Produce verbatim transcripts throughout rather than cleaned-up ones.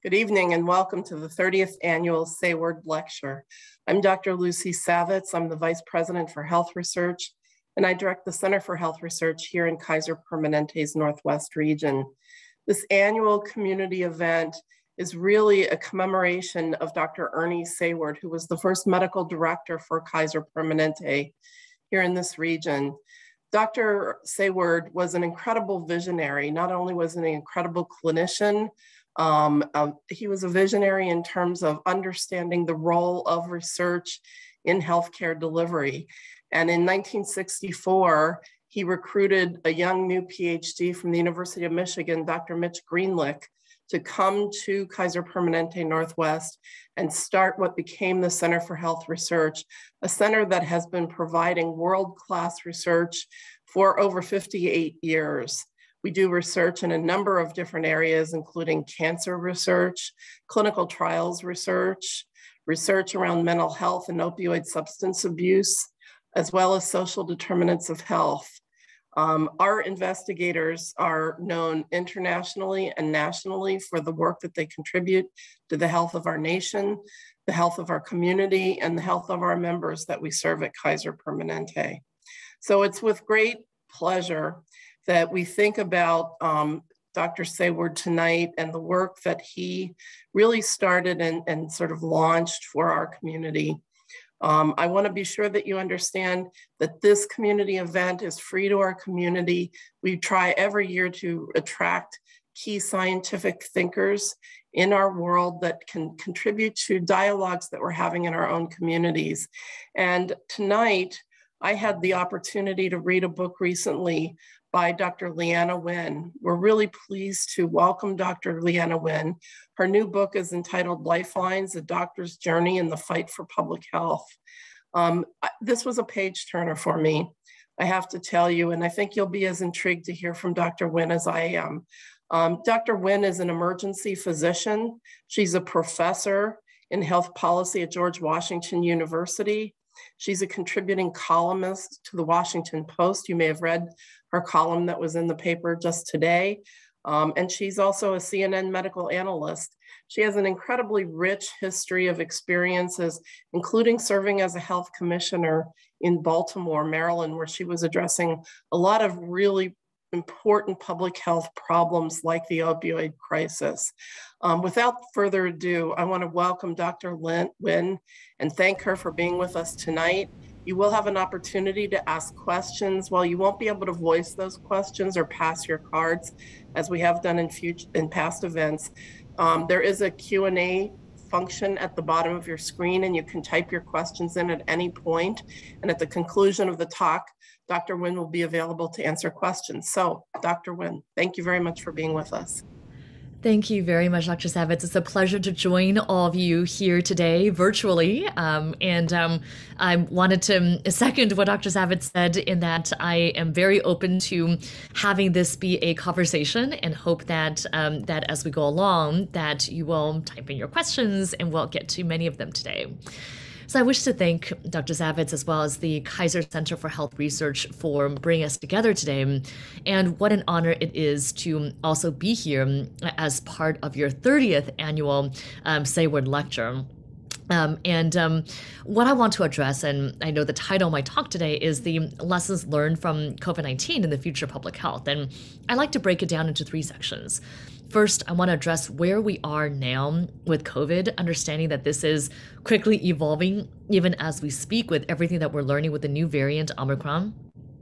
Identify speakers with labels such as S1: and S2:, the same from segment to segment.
S1: Good evening and welcome to the thirtieth Annual Saward Lecture. I'm Doctor Lucy Savitz. I'm the Vice President for Health Research, and I direct the Center for Health Research here in Kaiser Permanente's Northwest region. This annual community event is really a commemoration of Doctor Ernie Saward, who was the first medical director for Kaiser Permanente here in this region. Doctor Saward was an incredible visionary. Not only was he an incredible clinician, Um, uh, he was a visionary in terms of understanding the role of research in healthcare delivery. And in nineteen sixty-four, he recruited a young new PhD from the University of Michigan, Doctor Mitch Greenlick, to come to Kaiser Permanente Northwest and start what became the Center for Health Research, a center that has been providing world-class research for over fifty-eight years. We do research in a number of different areas, including cancer research, clinical trials research, research around mental health and opioid substance abuse, as well as social determinants of health. Um, our investigators are known internationally and nationally for the work that they contribute to the health of our nation, the health of our community, and the health of our members that we serve at Kaiser Permanente. So it's with great pleasure that we think about um, Doctor Saward tonight and the work that he really started and, and sort of launched for our community. Um, I want to be sure that you understand that this community event is free to our community. We try every year to attract key scientific thinkers in our world that can contribute to dialogues that we're having in our own communities. And tonight, I had the opportunity to read a book recently by Doctor Leana Wen. We're really pleased to welcome Doctor Leana Wen. Her new book is entitled Lifelines, A Doctor's Journey in the Fight for Public Health. Um, this was a page turner for me, I have to tell you, and I think you'll be as intrigued to hear from Doctor Wen as I am. Um, Doctor Wen is an emergency physician. She's a professor in health policy at George Washington University. She's a contributing columnist to the Washington Post. You may have read her column that was in the paper just today. Um, and she's also a C N N medical analyst. She has an incredibly rich history of experiences, including serving as a health commissioner in Baltimore, Maryland, where she was addressing a lot of really important public health problems like the opioid crisis. Um, without further ado, I want to welcome Doctor Wen and thank her for being with us tonight. You will have an opportunity to ask questions. While you won't be able to voice those questions or pass your cards, as we have done in, future, in past events, um, there is a Q and A function at the bottom of your screen, and you can type your questions in at any point. And at the conclusion of the talk, Doctor Wen will be available to answer questions. So, Doctor Wen, thank you very much for being with us.
S2: Thank you very much, Doctor Savitz. It's a pleasure to join all of you here today virtually. Um, and um, I wanted to second what Doctor Savitz said in that I am very open to having this be a conversation and hope that um, that as we go along, that you will type in your questions and we'll get to many of them today. So I wish to thank Doctor Savitz as well as the Kaiser Center for Health Research for bringing us together today. And what an honor it is to also be here as part of your thirtieth annual um, Saward Lecture. Um, and um, what I want to address, and I know the title of my talk today is the lessons learned from COVID nineteen in the future of public health. And I like to break it down into three sections. First, I want to address where we are now with COVID, understanding that this is quickly evolving even as we speak with everything that we're learning with the new variant Omicron.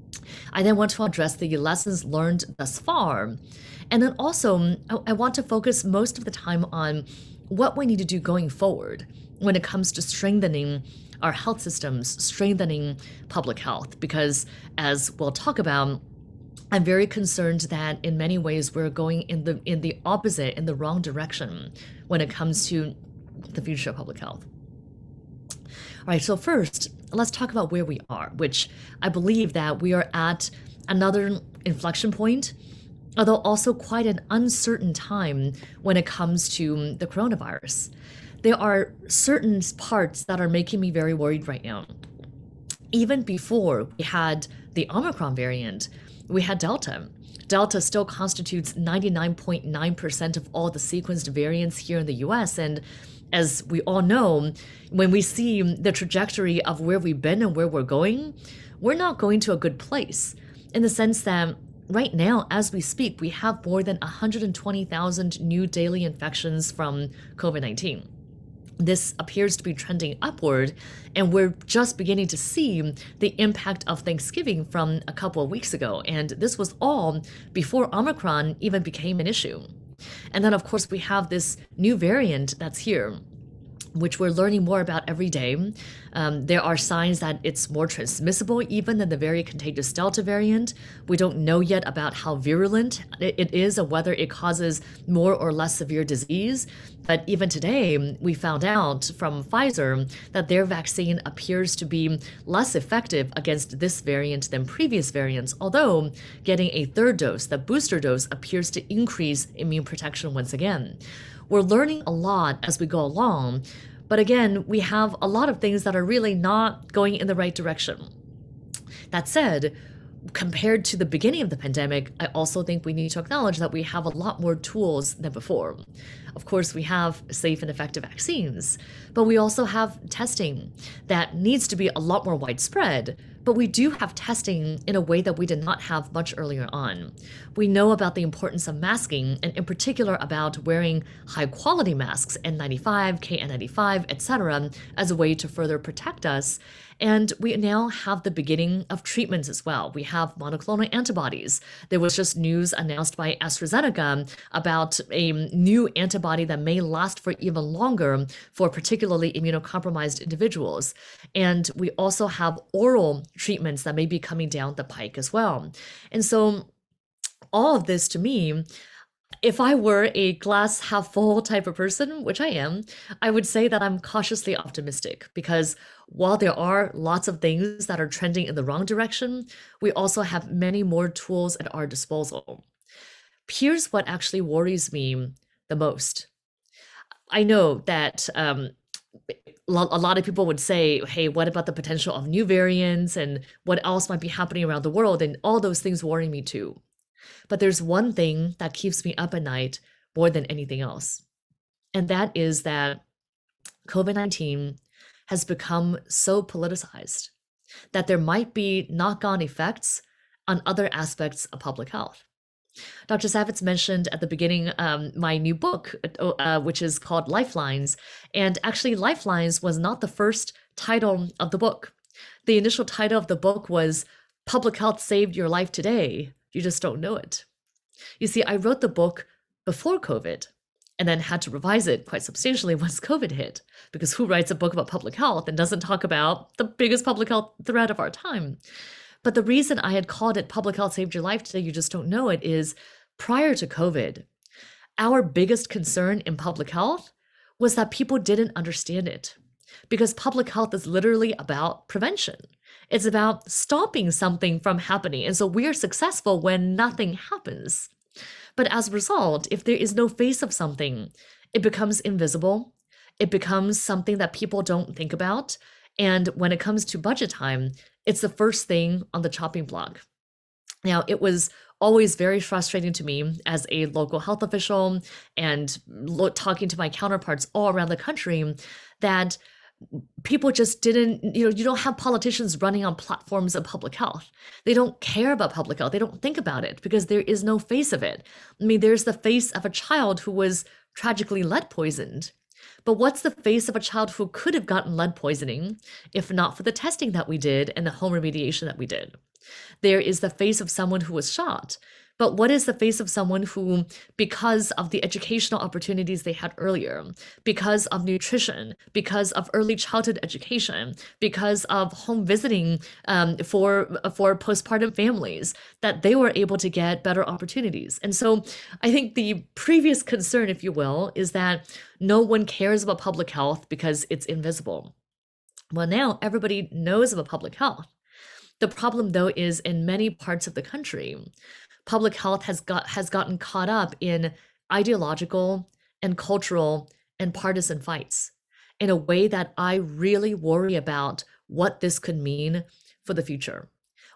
S2: I then want to address the lessons learned thus far. And then also, I want to focus most of the time on what we need to do going forward when it comes to strengthening our health systems, strengthening public health, because as we'll talk about, I'm very concerned that in many ways we're going in the in the opposite, in the wrong direction when it comes to the future of public health. All right, so first, let's talk about where we are, which I believe that we are at another inflection point, although also quite an uncertain time when it comes to the coronavirus. There are certain parts that are making me very worried right now. Even before we had the Omicron variant, we had Delta. Delta still constitutes ninety-nine point nine percent of all the sequenced variants here in the U S. And as we all know, when we see the trajectory of where we've been and where we're going, we're not going to a good place, in the sense that right now, as we speak, we have more than one hundred twenty thousand new daily infections from COVID nineteen. This appears to be trending upward, and we're just beginning to see the impact of Thanksgiving from a couple of weeks ago. And this was all before Omicron even became an issue. And then, of course, we have this new variant that's here, which we're learning more about every day. Um, there are signs that it's more transmissible even than the very contagious Delta variant. We don't know yet about how virulent it is or whether it causes more or less severe disease. But even today, we found out from Pfizer that their vaccine appears to be less effective against this variant than previous variants, although getting a third dose, the booster dose, appears to increase immune protection once again. We're learning a lot as we go along, but again, we have a lot of things that are really not going in the right direction. That said, compared to the beginning of the pandemic, I also think we need to acknowledge that we have a lot more tools than before. Of course, we have safe and effective vaccines, but we also have testing that needs to be a lot more widespread. But we do have testing in a way that we did not have much earlier on. We know about the importance of masking, and in particular about wearing high quality masks, N ninety-five, K N ninety-five, et cetera, as a way to further protect us. And we now have the beginning of treatments as well. We have monoclonal antibodies. There was just news announced by AstraZeneca about a new antibody that may last for even longer for particularly immunocompromised individuals. And we also have oral treatments that may be coming down the pike as well. And so all of this, to me, if I were a glass half full type of person, which I am, I would say that I'm cautiously optimistic, because while there are lots of things that are trending in the wrong direction, we also have many more tools at our disposal. Here's what actually worries me the most. I know that um, a lot of people would say, hey, what about the potential of new variants and what else might be happening around the world? And all those things worry me too. But there's one thing that keeps me up at night more than anything else. And that is that COVID nineteen has become so politicized that there might be knock-on effects on other aspects of public health. Doctor Savitz mentioned at the beginning um, my new book, uh, which is called Lifelines. And actually, Lifelines was not the first title of the book. The initial title of the book was Public Health Saved Your Life Today. You just don't know it. You see, I wrote the book before COVID and then had to revise it quite substantially once COVID hit, because who writes a book about public health and doesn't talk about the biggest public health threat of our time? But the reason I had called it Public Health Saved Your Life Today, you just don't know it, is prior to COVID, our biggest concern in public health was that people didn't understand it, because public health is literally about prevention. It's about stopping something from happening. And so we are successful when nothing happens. But as a result, if there is no face of something, it becomes invisible. It becomes something that people don't think about. And when it comes to budget time, it's the first thing on the chopping block. Now, it was always very frustrating to me as a local health official and lo- talking to my counterparts all around the country that people just didn't, you know, you don't have politicians running on platforms of public health. They don't care about public health. They don't think about it because there is no face of it. I mean, there's the face of a child who was tragically lead poisoned. But what's the face of a child who could have gotten lead poisoning if not for the testing that we did and the home remediation that we did? There is the face of someone who was shot. But what is the face of someone who, because of the educational opportunities they had earlier, because of nutrition, because of early childhood education, because of home visiting um, for, for postpartum families, that they were able to get better opportunities? And so I think the previous concern, if you will, is that no one cares about public health because it's invisible. Well, now everybody knows about public health. The problem, though, is in many parts of the country, public health has got has gotten caught up in ideological and cultural and partisan fights in a way that I really worry about what this could mean for the future.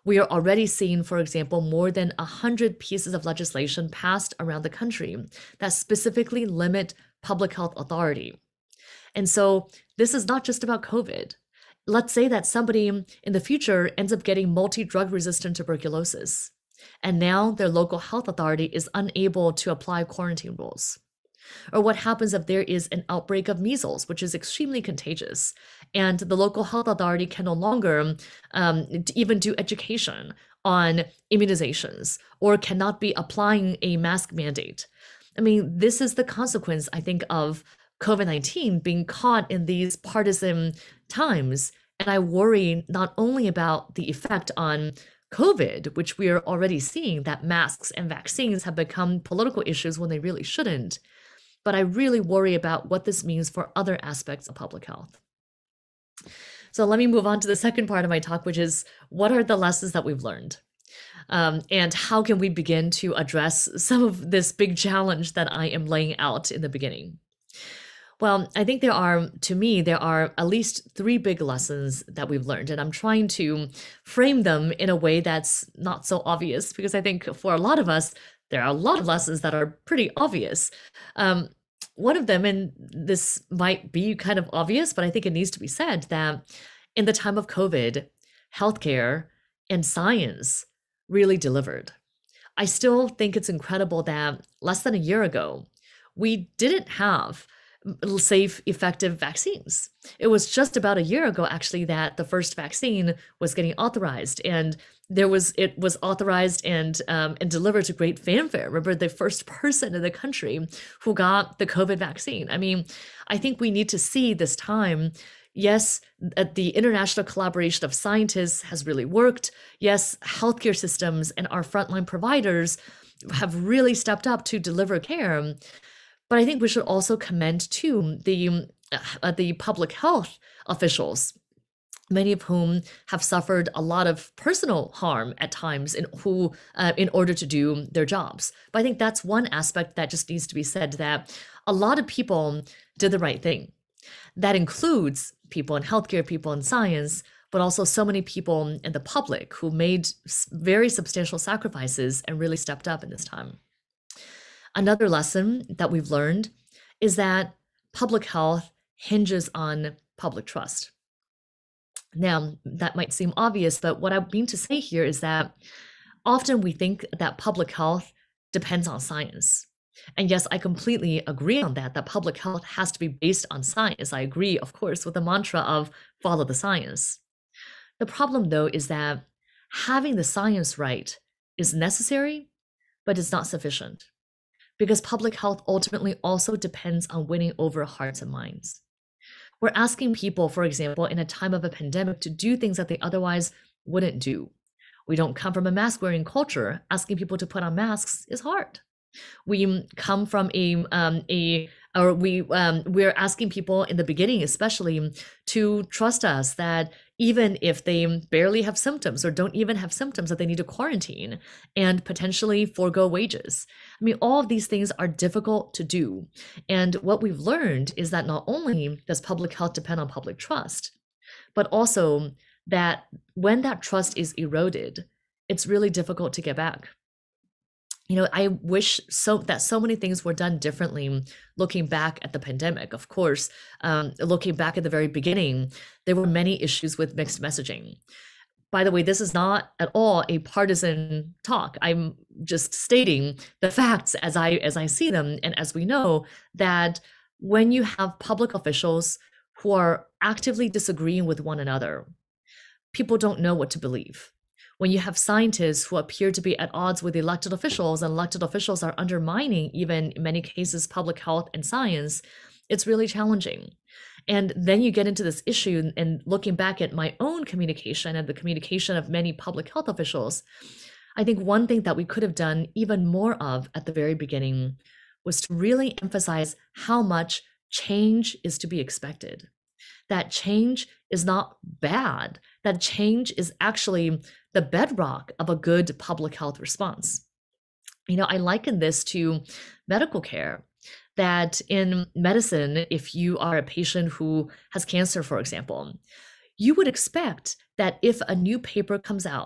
S2: We are already seeing, for example, more than one hundred pieces of legislation passed around the country that specifically limit public health authority. And so this is not just about COVID. Let's say that somebody in the future ends up getting multi-drug resistant tuberculosis, and now their local health authority is unable to apply quarantine rules. Or what happens if there is an outbreak of measles, which is extremely contagious, and the local health authority can no longer um, even do education on immunizations or cannot be applying a mask mandate. I mean, this is the consequence, I think, of COVID nineteen being caught in these partisan times. And I worry not only about the effect on COVID, which we are already seeing that masks and vaccines have become political issues when they really shouldn't, but I really worry about what this means for other aspects of public health. So let me move on to the second part of my talk, which is what are the lessons that we've learned? Um, and how can we begin to address some of this big challenge that I am laying out in the beginning? Well, I think there are, to me, there are at least three big lessons that we've learned, and I'm trying to frame them in a way that's not so obvious, because I think for a lot of us, there are a lot of lessons that are pretty obvious. Um, one of them, and this might be kind of obvious, but I think it needs to be said, that in the time of COVID, healthcare and science really delivered. I still think it's incredible that less than a year ago, we didn't have safe, effective vaccines. It was just about a year ago, actually, that the first vaccine was getting authorized, and there was it was authorized and um, and delivered to great fanfare. Remember, the first person in the country who got the COVID vaccine. I mean, I think we need to see this time. Yes, the international collaboration of scientists has really worked. Yes, healthcare systems and our frontline providers have really stepped up to deliver care. But I think we should also commend, too, the, uh, the public health officials, many of whom have suffered a lot of personal harm at times in, who, uh, in order to do their jobs. But I think that's one aspect that just needs to be said, that a lot of people did the right thing. That includes people in healthcare, people in science, but also so many people in the public who made very substantial sacrifices and really stepped up in this time. Another lesson that we've learned is that public health hinges on public trust. Now, that might seem obvious, but what I mean to say here is that often we think that public health depends on science. And yes, I completely agree on that, that public health has to be based on science. I agree, of course, with the mantra of follow the science. The problem, though, is that having the science right is necessary, but it's not sufficient, because public health ultimately also depends on winning over hearts and minds. We're asking people, for example, in a time of a pandemic to do things that they otherwise wouldn't do. We don't come from a mask-wearing culture. Asking people to put on masks is hard. We come from a, um, a or we, um, we're asking people in the beginning, especially, to trust us that even if they barely have symptoms or don't even have symptoms, that they need to quarantine and potentially forego wages. I mean, all of these things are difficult to do. And what we've learned is that not only does public health depend on public trust, but also that when that trust is eroded, it's really difficult to get back. You know, I wish so that so many things were done differently looking back at the pandemic. Of course, um, looking back at the very beginning, there were many issues with mixed messaging. By the way, this is not at all a partisan talk. I'm just stating the facts as I as I see them, and as we know, that when you have public officials who are actively disagreeing with one another, people don't know what to believe. When you have scientists who appear to be at odds with elected officials, and elected officials are undermining, even in many cases, public health and science, it's really challenging. And then you get into this issue, and looking back at my own communication and the communication of many public health officials, I think one thing that we could have done even more of at the very beginning was to really emphasize how much change is to be expected. That change is not bad, that change is actually the bedrock of a good public health response. You know, I liken this to medical care, that in medicine, if you are a patient who has cancer, for example, you would expect that if a new paper comes out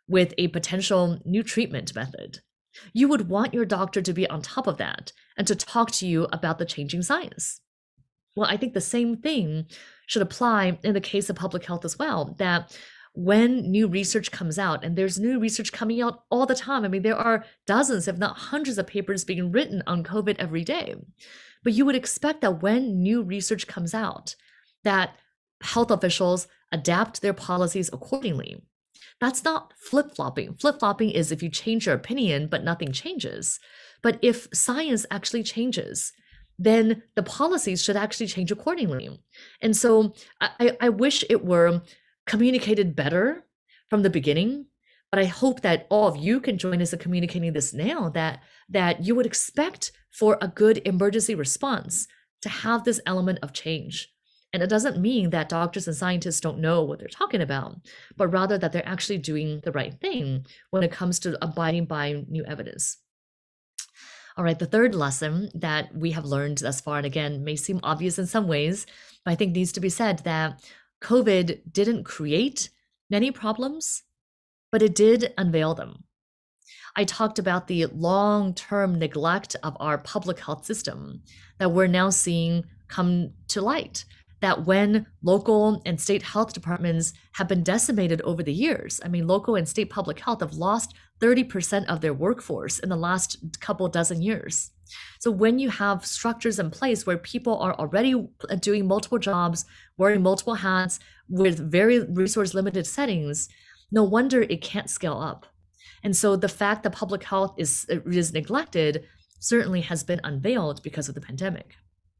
S2: with a potential new treatment method, you would want your doctor to be on top of that and to talk to you about the changing science. Well, I think the same thing should apply in the case of public health as well, that when new research comes out, and there's new research coming out all the time. I mean, there are dozens, if not hundreds of papers being written on COVID every day. But you would expect that when new research comes out, that health officials adapt their policies accordingly. That's not flip-flopping. Flip-flopping is if you change your opinion, but nothing changes. But if science actually changes, then the policies should actually change accordingly. And so I, I wish it were communicated better from the beginning, but I hope that all of you can join us in communicating this now, that, that you would expect for a good emergency response to have this element of change. And it doesn't mean that doctors and scientists don't know what they're talking about, but rather that they're actually doing the right thing when it comes to abiding by new evidence. All right, the third lesson that we have learned thus far, and again, may seem obvious in some ways, but I think needs to be said, that COVID didn't create many problems, but it did unveil them. I talked about the long-term neglect of our public health system that we're now seeing come to light, that when local and state health departments have been decimated over the years, I mean, local and state public health have lost thirty percent of their workforce in the last couple dozen years. So when you have structures in place where people are already doing multiple jobs, wearing multiple hats with very resource limited settings, no wonder it can't scale up. And so the fact that public health is, is neglected certainly has been unveiled because of the pandemic.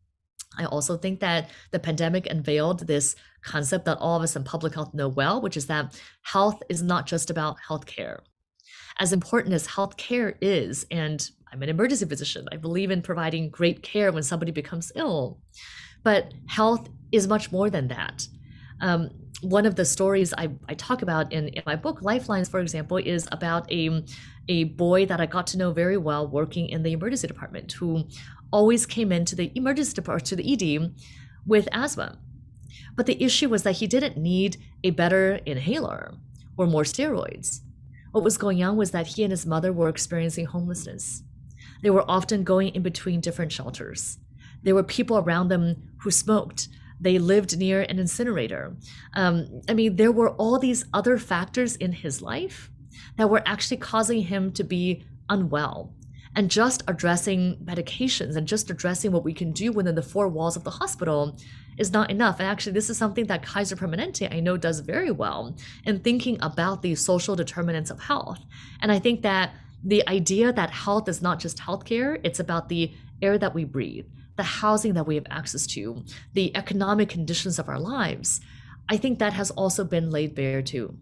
S2: I also think that the pandemic unveiled this concept that all of us in public health know well, which is that health is not just about healthcare. As important as healthcare is, and I'm an emergency physician, I believe in providing great care when somebody becomes ill, but health is much more than that. Um, one of the stories I, I talk about in, in my book, Lifelines, for example, is about a, a boy that I got to know very well working in the emergency department, who always came into the emergency department, to the E D, with asthma. But the issue was that he didn't need a better inhaler or more steroids. What was going on was that he and his mother were experiencing homelessness. They were often going in between different shelters. There were people around them who smoked. They lived near an incinerator. Um, I mean, there were all these other factors in his life that were actually causing him to be unwell. And just addressing medications and just addressing what we can do within the four walls of the hospital is not enough. And actually, this is something that Kaiser Permanente, I know, does very well in thinking about the social determinants of health. And I think that the idea that health is not just healthcare, it's about the air that we breathe, the housing that we have access to, the economic conditions of our lives, I think that has also been laid bare too,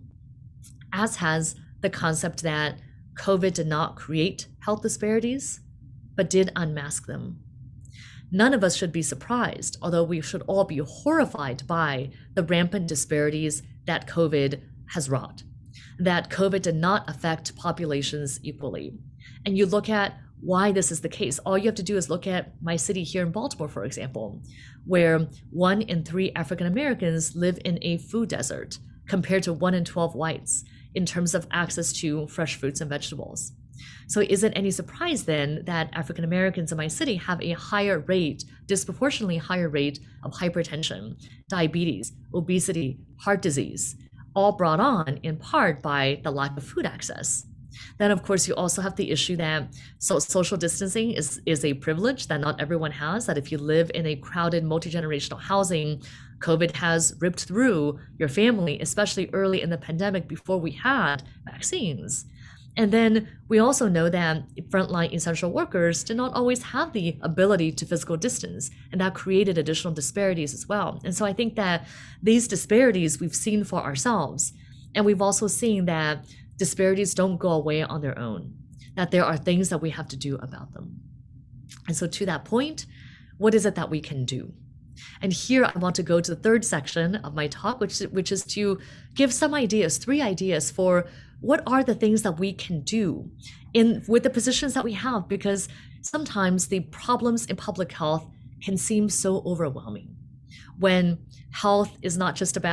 S2: as has the concept that COVID did not create health disparities, but did unmask them. None of us should be surprised, although we should all be horrified by the rampant disparities that COVID has wrought, that COVID did not affect populations equally. And you look at why this is the case. All you have to do is look at my city here in Baltimore, for example, where one in three African Americans live in a food desert compared to one in twelve whites in terms of access to fresh fruits and vegetables. So is it any surprise then that African Americans in my city have a higher rate, disproportionately higher rate of hypertension, diabetes, obesity, heart disease, all brought on in part by the lack of food access? Then, of course, you also have the issue that so social distancing is, is a privilege that not everyone has, that if you live in a crowded multi-generational housing, COVID has ripped through your family, especially early in the pandemic before we had vaccines. And then we also know that frontline essential workers did not always have the ability to physical distance, and that created additional disparities as well. And so I think that these disparities we've seen for ourselves, and we've also seen that disparities don't go away on their own, that there are things that we have to do about them. And so to that point, what is it that we can do? And here I want to go to the third section of my talk, which, which is to give some ideas, three ideas for what are the things that we can do in with the positions that we have, because sometimes the problems in public health can seem so overwhelming when health is not just about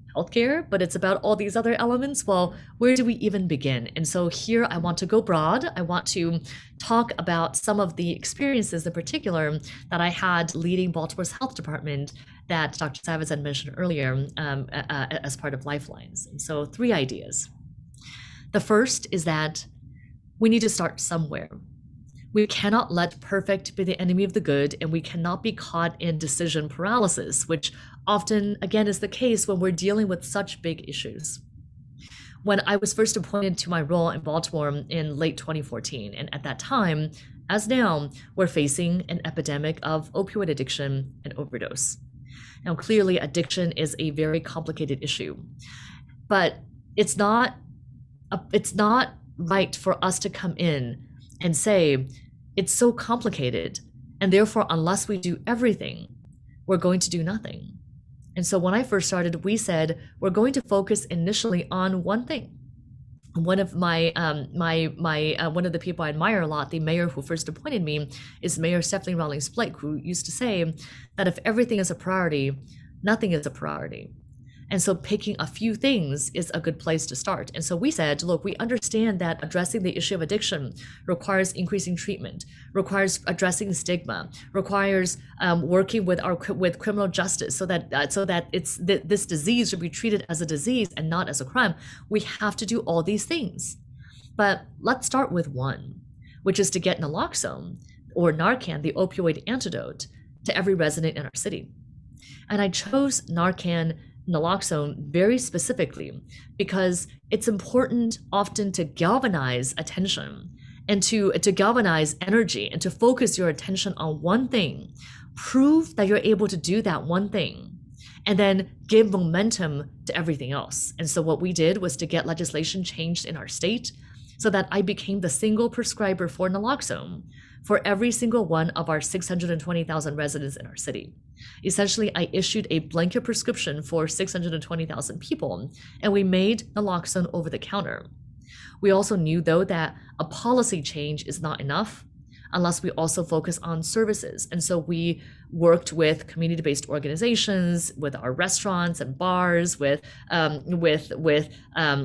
S2: healthcare, but it's about all these other elements. Well, where do we even begin? And so here I want to go broad. I want to talk about some of the experiences in particular that I had leading Baltimore's health department that Doctor Savitz had mentioned earlier um, uh, as part of Lifelines. And so three ideas. The first is that we need to start somewhere. We cannot let perfect be the enemy of the good, and we cannot be caught in decision paralysis, which often, again, is the case when we're dealing with such big issues. When I was first appointed to my role in Baltimore in late twenty fourteen, and at that time, as now, we're facing an epidemic of opioid addiction and overdose. Now, clearly, addiction is a very complicated issue, but it's not, a, it's not right for us to come in and say, it's so complicated, and therefore, unless we do everything, we're going to do nothing. And so when I first started, we said, we're going to focus initially on one thing. One of my, um, my, my, uh, one of the people I admire a lot, the mayor who first appointed me, is Mayor Stephanie Rawlings Blake, who used to say that if everything is a priority, nothing is a priority. And so picking a few things is a good place to start. And so we said, look, we understand that addressing the issue of addiction requires increasing treatment, requires addressing stigma, requires um, working with our with criminal justice so that uh, so that it's th this disease should be treated as a disease and not as a crime. We have to do all these things. But let's start with one, which is to get naloxone or Narcan, the opioid antidote, to every resident in our city. And I chose Narcan naloxone very specifically because it's important often to galvanize attention and to, to galvanize energy and to focus your attention on one thing, prove that you're able to do that one thing, and then give momentum to everything else. And so what we did was to get legislation changed in our state so that I became the single prescriber for naloxone for every single one of our six hundred twenty thousand residents in our city. Essentially, I issued a blanket prescription for six hundred twenty thousand people, and we made naloxone over the counter. We also knew, though, that a policy change is not enough unless we also focus on services. And so we worked with community-based organizations, with our restaurants and bars, with um, with with um,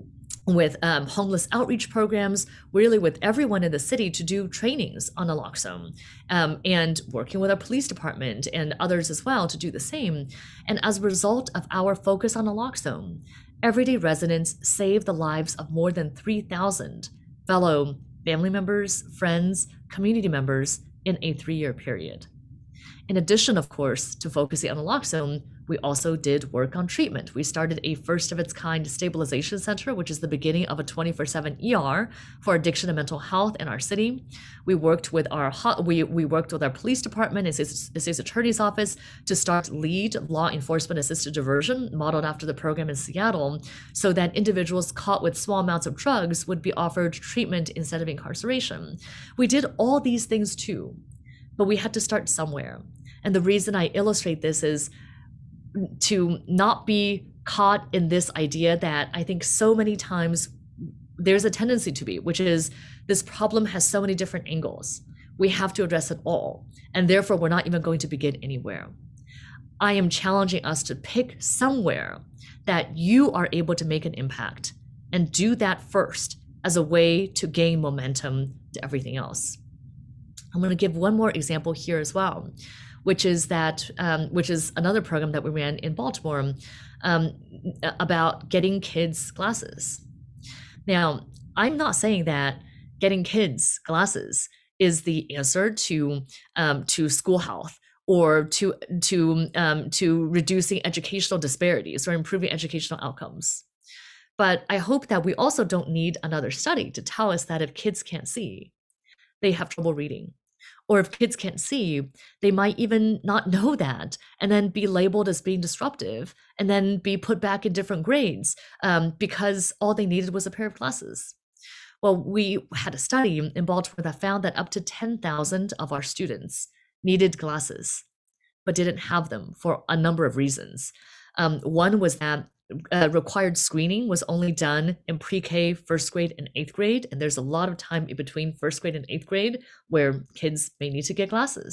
S2: with um, homeless outreach programs, really with everyone in the city to do trainings on naloxone, um, and working with our police department and others as well to do the same. And as a result of our focus on naloxone, everyday residents saved the lives of more than three thousand fellow family members, friends, community members in a three-year period. In addition, of course, to focusing on naloxone, we also did work on treatment. We started a first of its kind stabilization center, which is the beginning of a twenty-four seven E R for addiction and mental health in our city. We worked with our we, we worked with our police department and state's attorney's office to start LEAD, law enforcement assisted diversion, modeled after the program in Seattle, so that individuals caught with small amounts of drugs would be offered treatment instead of incarceration. We did all these things too, but we had to start somewhere. And the reason I illustrate this is to not be caught in this idea that I think so many times there's a tendency to be, which is this problem has so many different angles. We have to address it all, and therefore we're not even going to begin anywhere. I am challenging us to pick somewhere that you are able to make an impact and do that first as a way to gain momentum to everything else. I'm going to give one more example here as well, which is that, um, which is another program that we ran in Baltimore um, about getting kids glasses. Now, I'm not saying that getting kids glasses is the answer to um, to school health or to to um, to reducing educational disparities or improving educational outcomes. But I hope that we also don't need another study to tell us that if kids can't see, they have trouble reading. Or if kids can't see, they might even not know that and then be labeled as being disruptive and then be put back in different grades um, because all they needed was a pair of glasses. Well, we had a study in Baltimore that found that up to ten thousand of our students needed glasses, but didn't have them for a number of reasons. Um, one was that Uh, required screening was only done in pre-K, first grade, and eighth grade. And there's a lot of time in between first grade and eighth grade where kids may need to get glasses.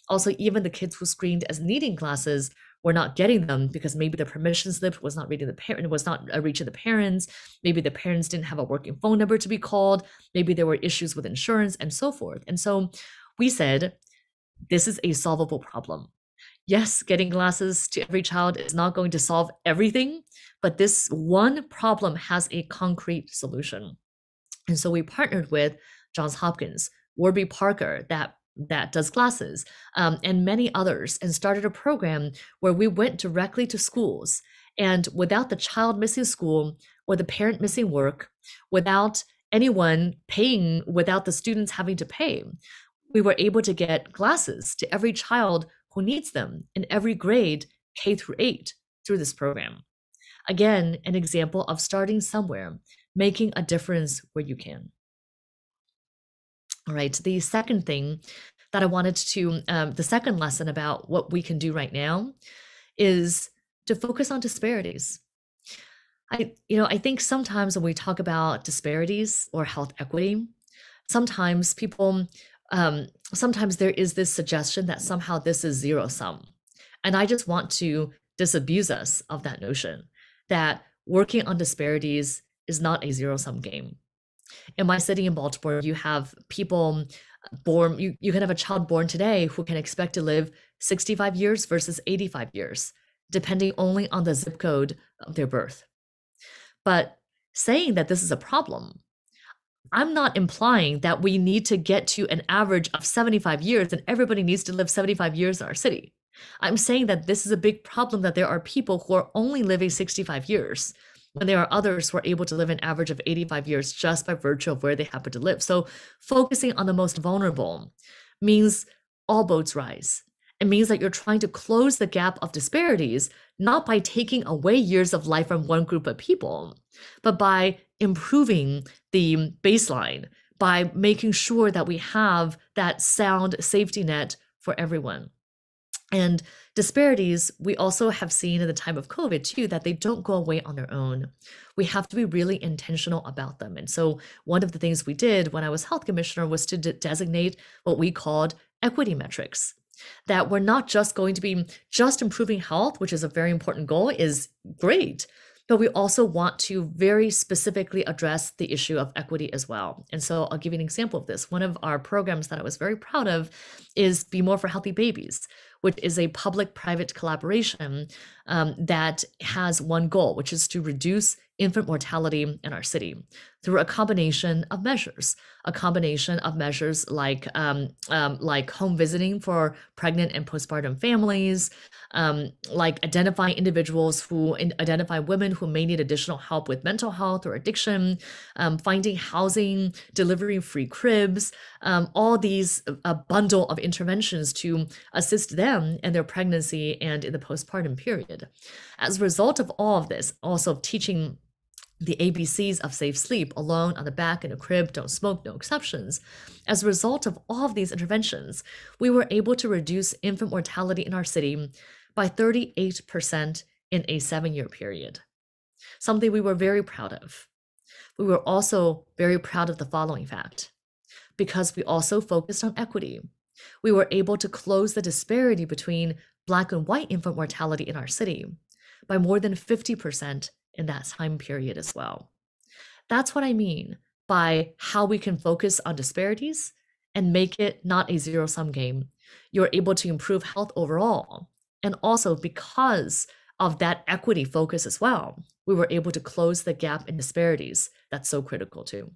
S2: Also, even the kids who screened as needing glasses were not getting them because maybe the permission slip was not reading the parent, was not uh, reaching the parents. Maybe the parents didn't have a working phone number to be called. Maybe there were issues with insurance and so forth. And so we said, this is a solvable problem. Yes, getting glasses to every child is not going to solve everything, but this one problem has a concrete solution. And so we partnered with Johns Hopkins, Warby Parker, that that does glasses, um, and many others, and started a program where we went directly to schools. And without the child missing school or the parent missing work, without anyone paying, without the students having to pay, we were able to get glasses to every child who needs them in every grade, K through eight, through this program. Again, an example of starting somewhere, making a difference where you can. All right, the second thing that I wanted to, um, the second lesson about what we can do right now is to focus on disparities. I, you know, I think sometimes when we talk about disparities or health equity, sometimes people, um, sometimes there is this suggestion that somehow this is zero sum. And I just want to disabuse us of that notion that working on disparities is not a zero sum game. In my city in Baltimore, you have people born, you, you can have a child born today who can expect to live sixty-five years versus eighty-five years, depending only on the zip code of their birth. But saying that this is a problem, I'm not implying that we need to get to an average of seventy-five years and everybody needs to live seventy-five years in our city. I'm saying that this is a big problem, that there are people who are only living sixty-five years when there are others who are able to live an average of eighty-five years just by virtue of where they happen to live. So focusing on the most vulnerable means all boats rise. It means that you're trying to close the gap of disparities, not by taking away years of life from one group of people, but by improving the baseline, by making sure that we have that sound safety net for everyone. And disparities, we also have seen in the time of COVID too, that they don't go away on their own. We have to be really intentional about them. And so one of the things we did when I was health commissioner was to de- designate what we called equity metrics, that we're not just going to be just improving health, which is a very important goal, is great, but we also want to very specifically address the issue of equity as well. And so I'll give you an example of this. One of our programs that I was very proud of is Be More for Healthy Babies, which is a public-private collaboration um, that has one goal, which is to reduce infant mortality in our city through a combination of measures, a combination of measures like um, um, like home visiting for pregnant and postpartum families, um, like identifying individuals who identify women who may need additional help with mental health or addiction, um, finding housing, delivering free cribs, um, all these a bundle of interventions to assist them in their pregnancy and in the postpartum period. As a result of all of this, also teaching the A B Cs of safe sleep, alone, on the back, in a crib, don't smoke, no exceptions. As a result of all of these interventions, we were able to reduce infant mortality in our city by thirty-eight percent in a seven-year period, something we were very proud of. We were also very proud of the following fact. Because we also focused on equity, we were able to close the disparity between Black and white infant mortality in our city by more than fifty percent in that time period as well. That's what I mean by how we can focus on disparities and make it not a zero-sum game. You're able to improve health overall. And also because of that equity focus as well, we were able to close the gap in disparities that's so critical too.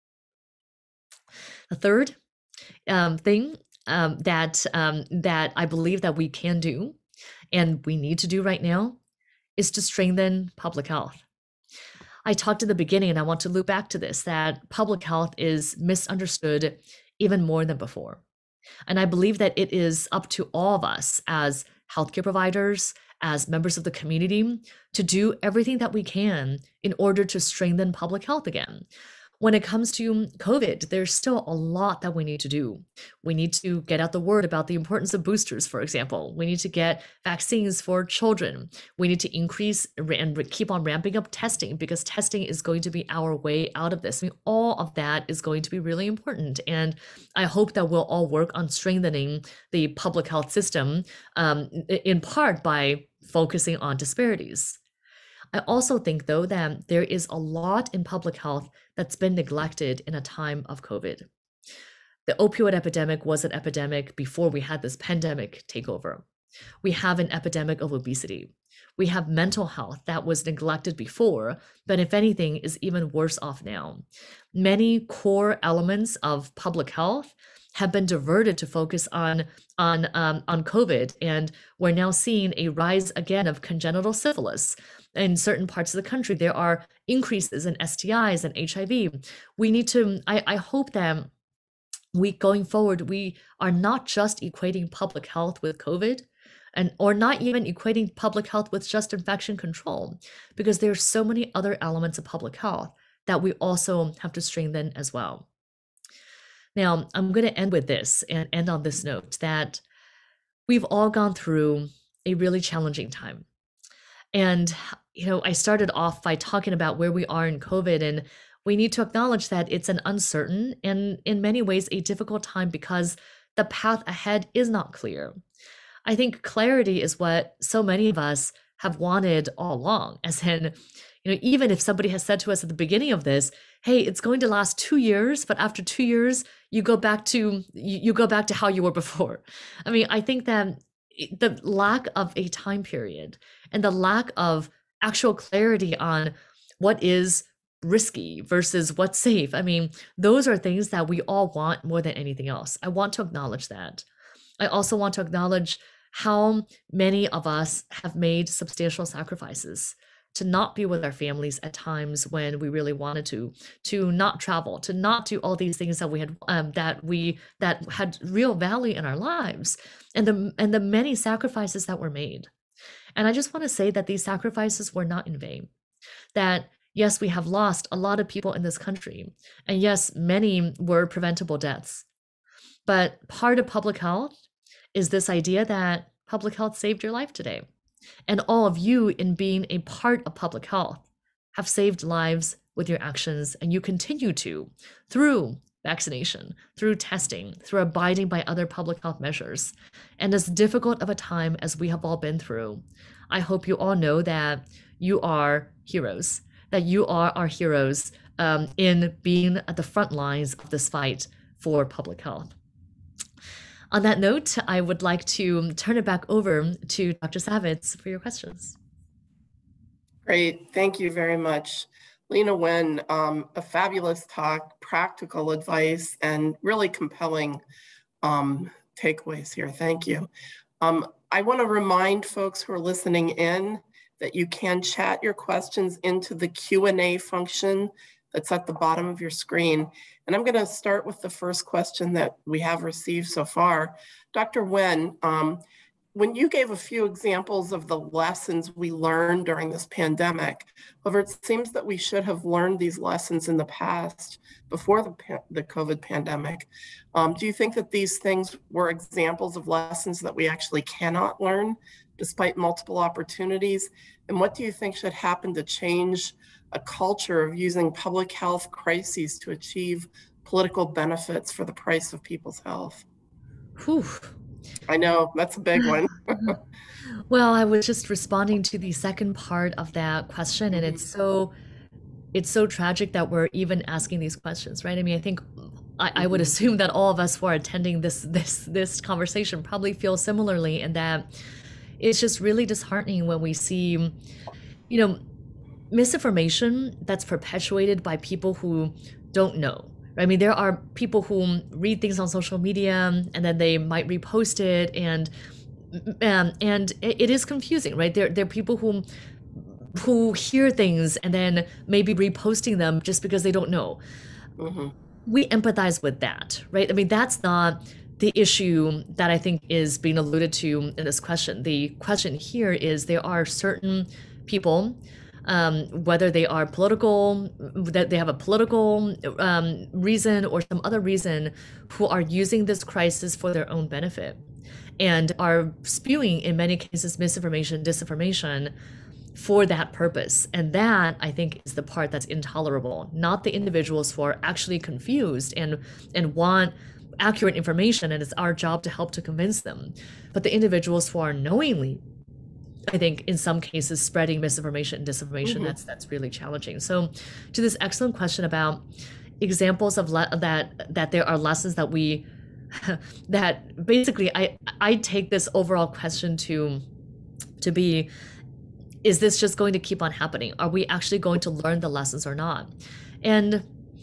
S2: The third um, thing um, that, um, that I believe that we can do and we need to do right now is to strengthen public health. I talked in the beginning, and I want to loop back to this, that public health is misunderstood even more than before. And I believe that it is up to all of us as healthcare providers, as members of the community, to do everything that we can in order to strengthen public health again. When it comes to COVID, there's still a lot that we need to do. We need to get out the word about the importance of boosters, for example. We need to get vaccines for children. We need to increase and keep on ramping up testing, because testing is going to be our way out of this. I mean, all of that is going to be really important. And I hope that we'll all work on strengthening the public health system, um, in part by focusing on disparities. I also think, though, that there is a lot in public health that's been neglected in a time of COVID. The opioid epidemic was an epidemic before we had this pandemic take over. We have an epidemic of obesity. We have mental health that was neglected before, but if anything, is even worse off now. Many core elements of public health have been diverted to focus on on um, on COVID, and we're now seeing a rise again of congenital syphilis. In certain parts of the country, there are increases in S T Is and H I V. We need to, I, I hope that we, going forward, we are not just equating public health with COVID, and or not even equating public health with just infection control, because there are so many other elements of public health that we also have to strengthen as well. Now, I'm going to end with this and end on this note that we've all gone through a really challenging time. And, you know, I started off by talking about where we are in COVID, and we need to acknowledge that it's an uncertain and in many ways a difficult time because the path ahead is not clear. I think clarity is what so many of us have wanted all along, as in, you know, even if somebody has said to us at the beginning of this, hey, it's going to last two years, but after two years, you go back to you, you go back to how you were before. I mean, I think that the lack of a time period and the lack of actual clarity on what is risky versus what's safe, I mean, those are things that we all want more than anything else. I want to acknowledge that. I also want to acknowledge how many of us have made substantial sacrifices to not be with our families at times when we really wanted to, to not travel, to not do all these things that we had, um, that we that had real value in our lives, and the and the many sacrifices that were made. And I just want to say that these sacrifices were not in vain. That yes, we have lost a lot of people in this country, and yes, many were preventable deaths. But part of public health is this idea that public health saved your life today. And all of you, in being a part of public health, have saved lives with your actions, and you continue to through vaccination, through testing, through abiding by other public health measures. And as difficult of a time as we have all been through, I hope you all know that you are heroes, that you are our heroes um, in being at the front lines of this fight for public health. On that note, I would like to turn it back over to Doctor Savitz for your questions.
S1: Great, thank you very much. Leana Wen, um, a fabulous talk, practical advice, and really compelling um, takeaways here. Thank you. Um, I want to remind folks who are listening in that you can chat your questions into the Q and A function that's at the bottom of your screen. And I'm going to start with the first question that we have received so far. Doctor Wen, um, when you gave a few examples of the lessons we learned during this pandemic, however, it seems that we should have learned these lessons in the past before the, the COVID pandemic. Um, do you think that these things were examples of lessons that we actually cannot learn despite multiple opportunities? And what do you think should happen to change a culture of using public health crises to achieve political benefits for the price of people's health?
S2: Whew.
S1: I know, that's a big one.
S2: Well, I was just responding to the second part of that question, and it's so it's so tragic that we're even asking these questions, right? I mean, I think I, I would assume that all of us who are attending this this this conversation probably feel similarly, and that it's just really disheartening when we see, you know, misinformation that's perpetuated by people who don't know. I mean, there are people who read things on social media and then they might repost it, and um, and it is confusing, right? There, there are people who who hear things and then maybe reposting them just because they don't know. Mm-hmm. We empathize with that, right? I mean, that's not the issue that I think is being alluded to in this question. The question here is there are certain people um, whether they are political, that they have a political um, reason or some other reason, who are using this crisis for their own benefit and are spewing, in many cases, misinformation, disinformation for that purpose. And that, I think, is the part that's intolerable, not the individuals who are actually confused and and want accurate information, and it's our job to help to convince them. But the individuals who are knowingly, I think, in some cases, spreading misinformation and disinformation, mm-hmm. that's that's really challenging. So to this excellent question about examples of le- that that there are lessons that we that basically I I take this overall question to to be, is this just going to keep on happening? Are we actually going to learn the lessons or not? And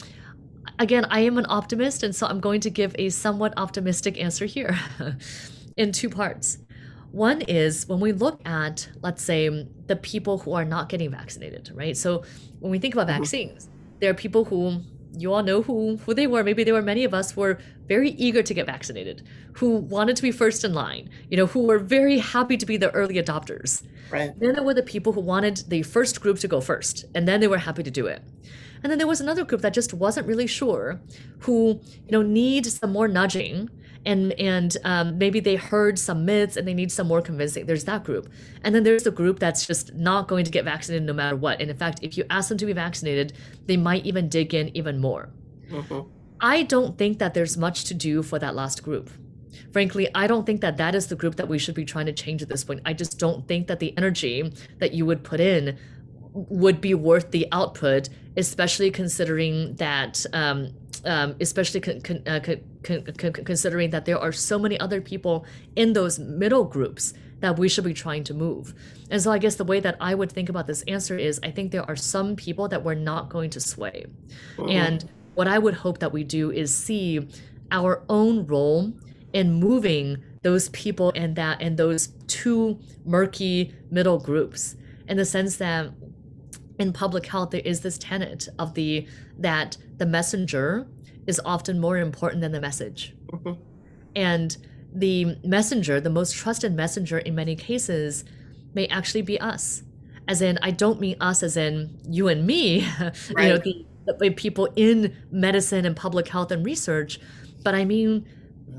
S2: again, I am an optimist, and so I'm going to give a somewhat optimistic answer here in two parts. One is when we look at, let's say, the people who are not getting vaccinated, right? So when we think about mm-hmm. vaccines, there are people who, you all know who, who they were. Maybe there were many of us who were very eager to get vaccinated, who wanted to be first in line, you know, who were very happy to be the early adopters.
S1: Right.
S2: Then there were the people who wanted the first group to go first, and then they were happy to do it. And then there was another group that just wasn't really sure, who, you know, need some more nudging, and and um, maybe they heard some myths and they need some more convincing. There's that group. And then there's the group that's just not going to get vaccinated no matter what. And in fact, if you ask them to be vaccinated, they might even dig in even more. Mm-hmm. I don't think that there's much to do for that last group. Frankly, I don't think that that is the group that we should be trying to change at this point. I just don't think that the energy that you would put in would be worth the output, especially considering that, um, um, especially con- con- uh, con- con- considering that there are so many other people in those middle groups that we should be trying to move. And so I guess the way that I would think about this answer is, I think there are some people that we're not going to sway. Mm-hmm. And what I would hope that we do is see our own role in moving those people and that and those two murky middle groups, in the sense that in public health, there is this tenet of the that the messenger is often more important than the message. Mm-hmm. And the messenger, the most trusted messenger in many cases, may actually be us. As in, I don't mean us as in you and me, right. you know, the, the people in medicine and public health and research, but I mean,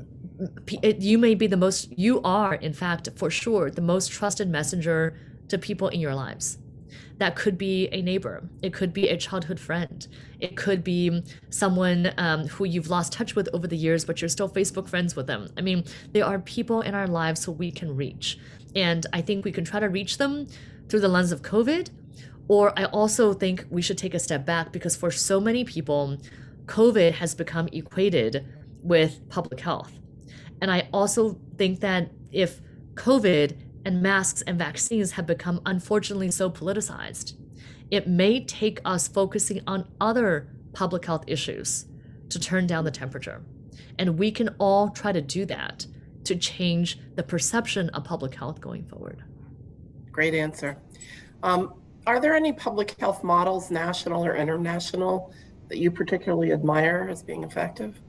S2: it, you may be the most, you are, in fact, for sure, the most trusted messenger to people in your lives. That could be a neighbor. It could be a childhood friend. It could be someone um, who you've lost touch with over the years, but you're still Facebook friends with them. I mean, there are people in our lives who we can reach. And I think we can try to reach them through the lens of COVID. Or I also think we should take a step back, because for so many people, COVID has become equated with public health. And I also think that if COVID and masks and vaccines have become, unfortunately, so politicized, it may take us focusing on other public health issues to turn down the temperature. And we can all try to do that to change the perception of public health going forward.
S1: Great answer. Um, are there any public health models, national or international, that you particularly admire as being effective?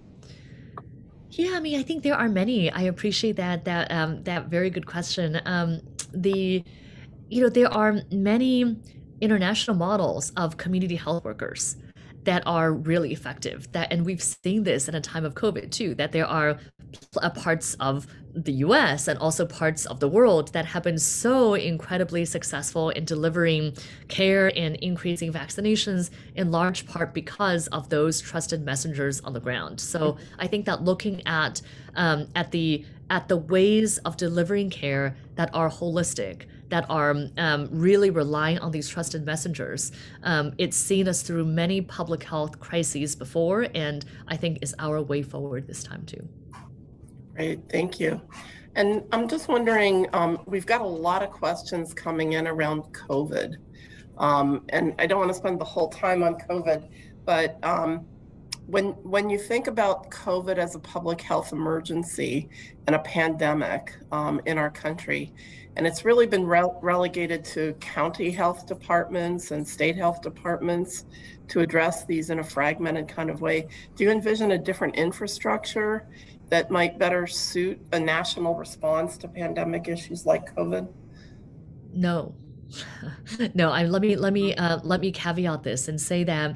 S2: Yeah, I mean, I think there are many. I appreciate that that um, that very good question. Um, the, you know, there are many international models of community health workers that are really effective. That, and we've seen this in a time of COVID too. That there are parts of the U S and also parts of the world that have been so incredibly successful in delivering care and increasing vaccinations, in large part because of those trusted messengers on the ground. So I think that looking at um, at the at the ways of delivering care that are holistic, that are um, really relying on these trusted messengers, um, it's seen us through many public health crises before, and I think is our way forward this time too.
S1: Great, thank you. And I'm just wondering, um, we've got a lot of questions coming in around COVID. Um, and I don't want to spend the whole time on COVID, but um, when, when you think about COVID as a public health emergency and a pandemic um, in our country, and it's really been rele- relegated to county health departments and state health departments to address these in a fragmented kind of way, do you envision a different infrastructure that might better suit a national response to pandemic issues like COVID?
S2: No, No, I let me let me uh, let me caveat this and say that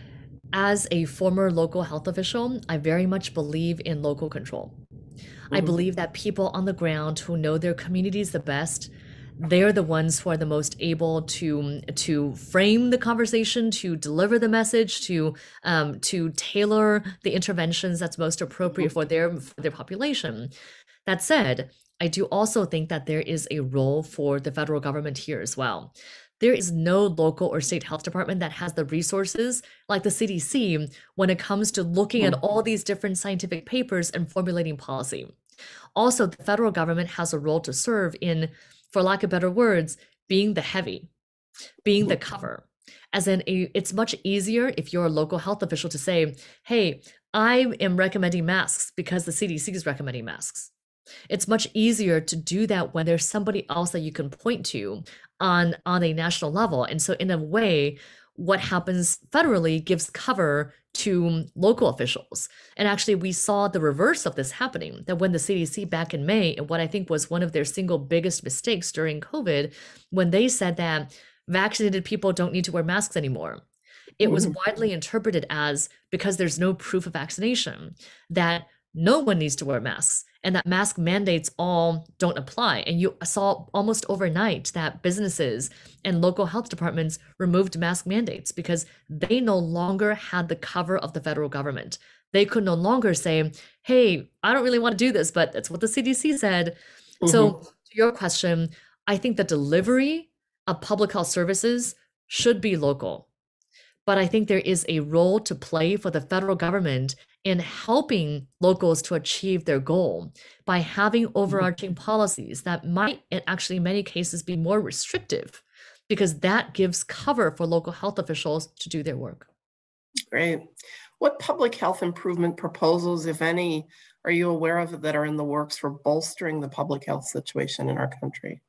S2: as a former local health official, I very much believe in local control. I
S1: Mm-hmm.
S2: believe that people on the ground who know their communities the best, they're the ones who are the most able to to frame the conversation, to deliver the message, to um, to tailor the interventions that's most appropriate for their for their population. That said, I do also think that there is a role for the federal government here as well. There is no local or state health department that has the resources like the C D C when it comes to looking at all these different scientific papers and formulating policy. Also, the federal government has a role to serve in, for lack of better words, being the heavy, being the cover. As in, a, it's much easier if you're a local health official to say, hey, I am recommending masks because the C D C is recommending masks. It's much easier to do that when there's somebody else that you can point to on, on a national level. And so, in a way, what happens federally gives cover to local officials. And actually, we saw the reverse of this happening, that when the C D C back in May, and what I think was one of their single biggest mistakes during COVID, when they said that vaccinated people don't need to wear masks anymore, it was widely interpreted as, because there's no proof of vaccination, that no one needs to wear masks and that mask mandates all don't apply. And you saw almost overnight that businesses and local health departments removed mask mandates because they no longer had the cover of the federal government. They could no longer say, hey, I don't really want to do this, but that's what the C D C said. Mm-hmm. So to your question, I think the delivery of public health services should be local. But I think there is a role to play for the federal government in helping locals to achieve their goal by having overarching policies that might, actually in many cases, be more restrictive, because that gives cover for local health officials to do their work.
S1: Great. What public health improvement proposals, if any, are you aware of that are in the works for bolstering the public health situation in our country?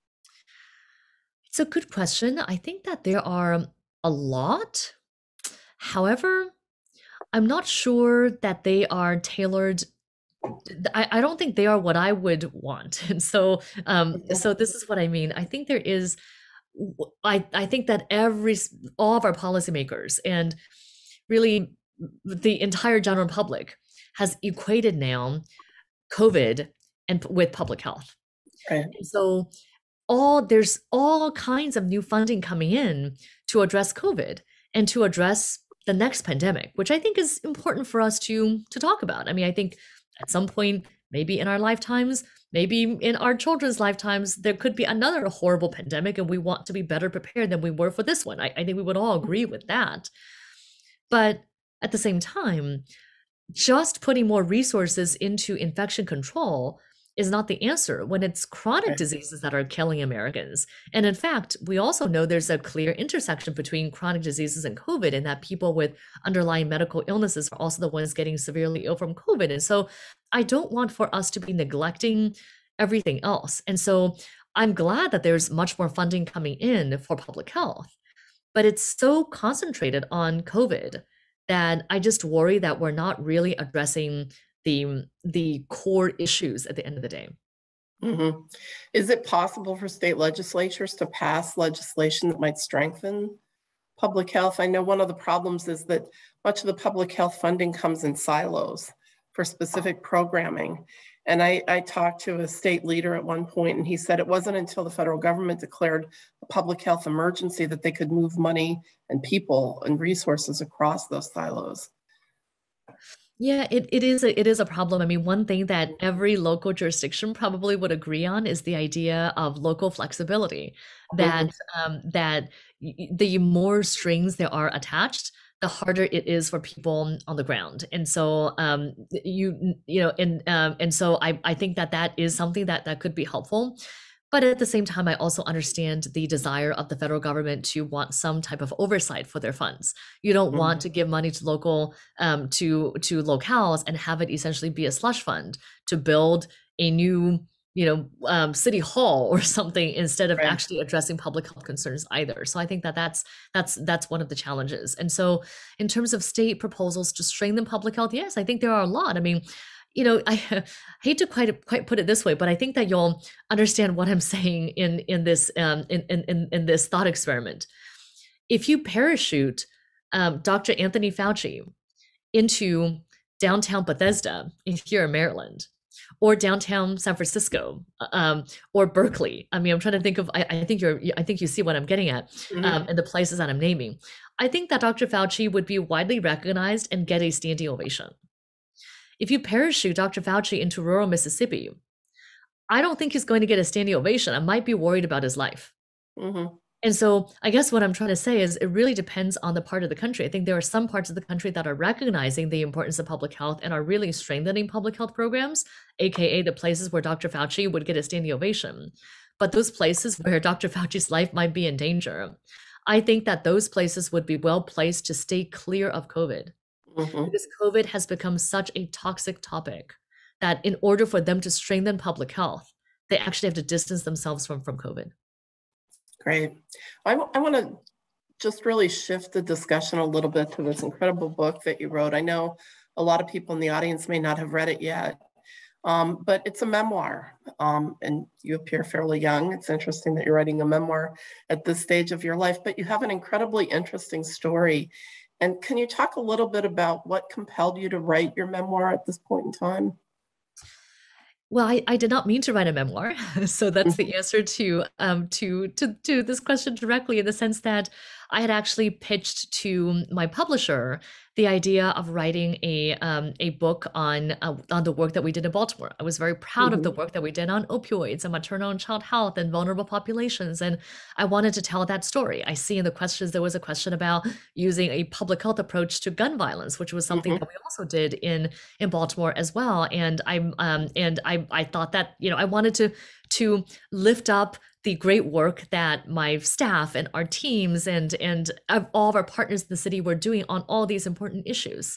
S2: It's a good question. I think that there are a lot. However, I'm not sure that they are tailored. I, I don't think they are what I would want. And so, um, so this is what I mean. I think there is, I, I think that every, all of our policymakers and really the entire general public has equated now COVID and with public health.
S1: Right.
S2: And so all there's all kinds of new funding coming in to address COVID and to address the next pandemic, which I think is important for us to to talk about. I mean, I think at some point, maybe in our lifetimes, maybe in our children's lifetimes, there could be another horrible pandemic, and we want to be better prepared than we were for this one. I, I think we would all agree with that. But at the same time, just putting more resources into infection control is not the answer when it's chronic diseases that are killing Americans. And in fact, we also know there's a clear intersection between chronic diseases and COVID, and that people with underlying medical illnesses are also the ones getting severely ill from COVID. And so I don't want for us to be neglecting everything else. And so I'm glad that there's much more funding coming in for public health, but it's so concentrated on COVID that I just worry that we're not really addressing the the core issues at the end of the day.
S1: Mm-hmm. Is it possible for state legislatures to pass legislation that might strengthen public health? I know one of the problems is that much of the public health funding comes in silos for specific programming. And I, I talked to a state leader at one point, and he said it wasn't until the federal government declared a public health emergency that they could move money and people and resources across those silos.
S2: Yeah, it, it is a, it is a problem. I mean, one thing that every local jurisdiction probably would agree on is the idea of local flexibility, that mm-hmm. um, that the more strings there are attached, the harder it is for people on the ground. And so um, you you know, and um, and so I I think that that is something that that could be helpful. But at the same time, I also understand the desire of the federal government to want some type of oversight for their funds. You don't mm-hmm. want to give money to local, um, to to locales and have it essentially be a slush fund to build a new, you know, um, city hall or something instead of right. actually addressing public health concerns either. So I think that that's that's that's one of the challenges. And so, in terms of state proposals to strengthen public health, yes, I think there are a lot. I mean, you know, I hate to quite quite put it this way, but I think that you'll understand what I'm saying in in this um, in, in in this thought experiment. If you parachute um, Doctor Anthony Fauci into downtown Bethesda in here in Maryland, or downtown San Francisco, um, or Berkeley. I mean, I'm trying to think of. I, I think you're. I think you see what I'm getting at,
S1: Mm-hmm.
S2: um, and the places that I'm naming. I think that Doctor Fauci would be widely recognized and get a standing ovation. If you parachute Doctor Fauci into rural Mississippi, I don't think he's going to get a standing ovation. I might be worried about his life.
S1: Mm-hmm.
S2: And so I guess what I'm trying to say is it really depends on the part of the country. I think there are some parts of the country that are recognizing the importance of public health and are really strengthening public health programs, A K A the places where Doctor Fauci would get a standing ovation. But those places where Doctor Fauci's life might be in danger, I think that those places would be well placed to stay clear of COVID.
S1: Mm-hmm.
S2: Because COVID has become such a toxic topic that in order for them to strengthen public health, they actually have to distance themselves from, from COVID.
S1: Great. I, I want to just really shift the discussion a little bit to this incredible book that you wrote. I know a lot of people in the audience may not have read it yet, um, but it's a memoir, um, and you appear fairly young. It's interesting that you're writing a memoir at this stage of your life, but you have an incredibly interesting story. And can you talk a little bit about what compelled you to write your memoir at this point in time?
S2: Well, I, I did not mean to write a memoir, so that's the answer to um to to to this question directly, in the sense that I had actually pitched to my publisher the idea of writing a um, a book on uh, on the work that we did in Baltimore. I was very proud mm-hmm. of the work that we did on opioids and maternal and child health and vulnerable populations, and I wanted to tell that story. I see in the questions there was a question about using a public health approach to gun violence, which was something mm-hmm. that we also did in in Baltimore as well. And I'm um, and I I thought that, you know, I wanted to to lift up the great work that my staff and our teams and and all of our partners in the city were doing on all these important issues.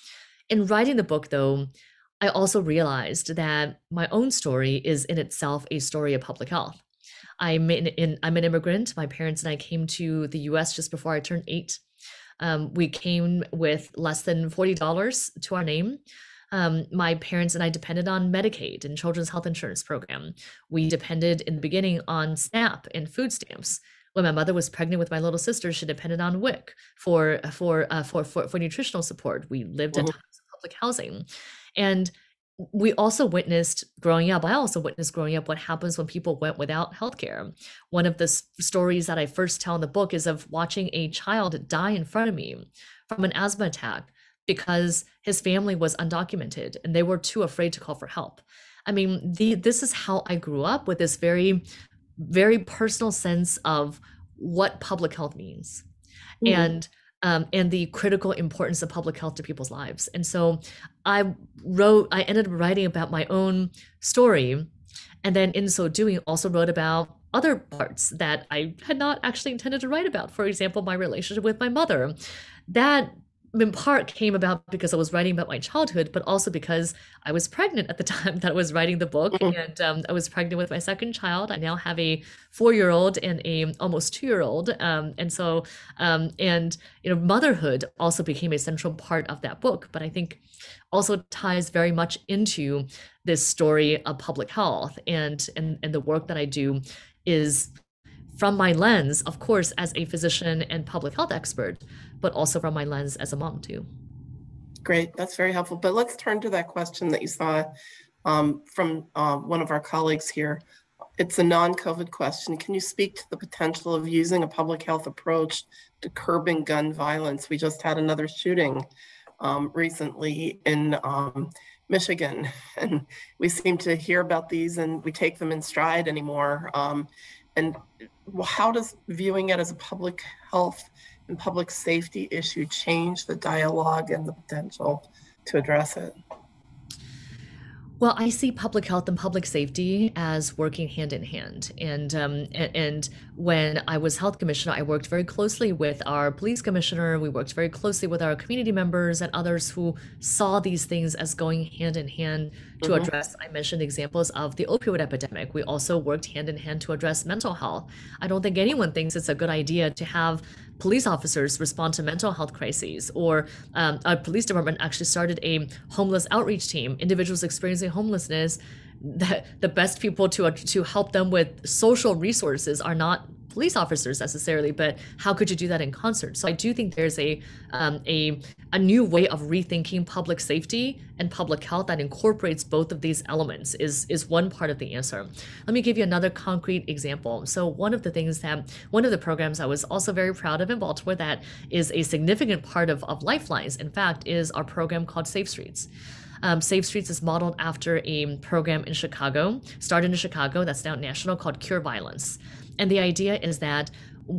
S2: In writing the book, though, I also realized that my own story is in itself a story of public health. I'm in, in I'm an immigrant. My parents and I came to the U S just before I turned eight. Um, we came with less than forty dollars to our name. Um, my parents and I depended on Medicaid and Children's Health Insurance Program. We depended in the beginning on SNAP and food stamps. When my mother was pregnant with my little sister, she depended on W I C for for uh, for, for for nutritional support. We lived mm-hmm. at times of public housing, and we also witnessed growing up. I also witnessed growing up what happens when people went without healthcare. One of the s- stories that I first tell in the book is of watching a child die in front of me from an asthma attack, because his family was undocumented and they were too afraid to call for help. I mean, the, this is how I grew up, with this very, very personal sense of what public health means mm. and um, and the critical importance of public health to people's lives. And so I wrote, I ended up writing about my own story, and then in so doing also wrote about other parts that I had not actually intended to write about. For example, my relationship with my mother. That in part came about because I was writing about my childhood, but also because I was pregnant at the time that I was writing the book. Mm-hmm. And um, I was pregnant with my second child. I now have a four-year-old and a almost two-year-old. Um, and so, um, and, you know, motherhood also became a central part of that book, but I think also ties very much into this story of public health, and, and, and the work that I do is from my lens, of course, as a physician and public health expert, but also from my lens as a mom too.
S1: Great, that's very helpful. But let's turn to that question that you saw um, from uh, one of our colleagues here. It's a non-COVID question. Can you speak to the potential of using a public health approach to curbing gun violence? We just had another shooting um, recently in um, Michigan, and we seem to hear about these and we take them in stride anymore. Um, and how does viewing it as a public health and public safety issue change the dialogue and the potential to address it?
S2: Well, I see public health and public safety as working hand in hand. And, um, and and when I was health commissioner, I worked very closely with our police commissioner. We worked very closely with our community members and others who saw these things as going hand in hand to
S1: Mm-hmm.
S2: address, I mentioned examples of the opioid epidemic. We also worked hand in hand to address mental health. I don't think anyone thinks it's a good idea to have police officers respond to mental health crises, or um, our police department actually started a homeless outreach team, individuals experiencing homelessness. The, the best people to, to help them with social resources are not police officers necessarily, but how could you do that in concert? So I do think there's a um, a a new way of rethinking public safety and public health that incorporates both of these elements is is one part of the answer. Let me give you another concrete example. So one of the things that one of the programs I was also very proud of in Baltimore that is a significant part of, of Lifelines, in fact, is our program called Safe Streets. Um, Safe Streets is modeled after a program in Chicago, started in Chicago, that's now national, called Cure Violence. And the idea is that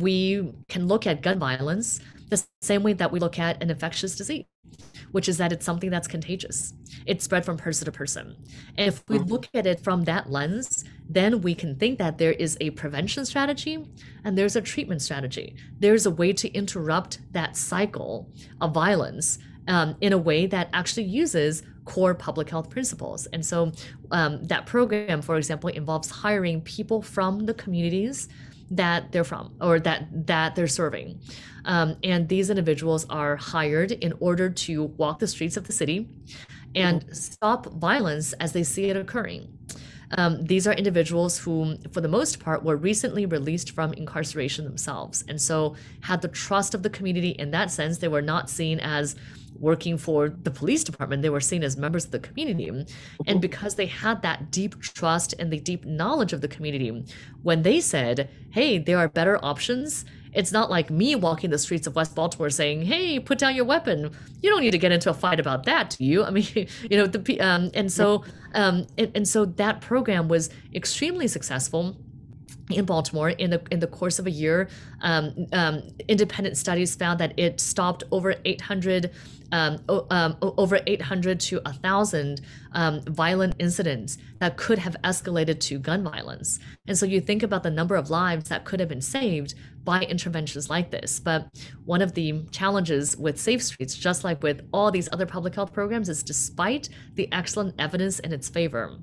S2: we can look at gun violence the same way that we look at an infectious disease, which is that it's something that's contagious. It's spread from person to person. And if we look at it from that lens, then we can think that there is a prevention strategy and there's a treatment strategy. There's a way to interrupt that cycle of violence um, in a way that actually uses core public health principles. And so um, that program, for example, involves hiring people from the communities that they're from or that that they're serving. Um, and these individuals are hired in order to walk the streets of the city and stop violence as they see it occurring. Um, these are individuals who, for the most part, were recently released from incarceration themselves, and so had the trust of the community in that sense. They were not seen as working for the police department, they were seen as members of the community. And because they had that deep trust and the deep knowledge of the community, when they said, hey, there are better options, it's not like me walking the streets of West Baltimore saying, hey, put down your weapon. You don't need to get into a fight about that, do you? I mean, you know, the um, and so um, and, and so that program was extremely successful in Baltimore. In the in the course of a year, um, um, independent studies found that it stopped over eight hundred, um, um, over eight hundred to one thousand um, violent incidents that could have escalated to gun violence. And so you think about the number of lives that could have been saved by interventions like this. But one of the challenges with Safe Streets, just like with all these other public health programs, is despite the excellent evidence in its favor,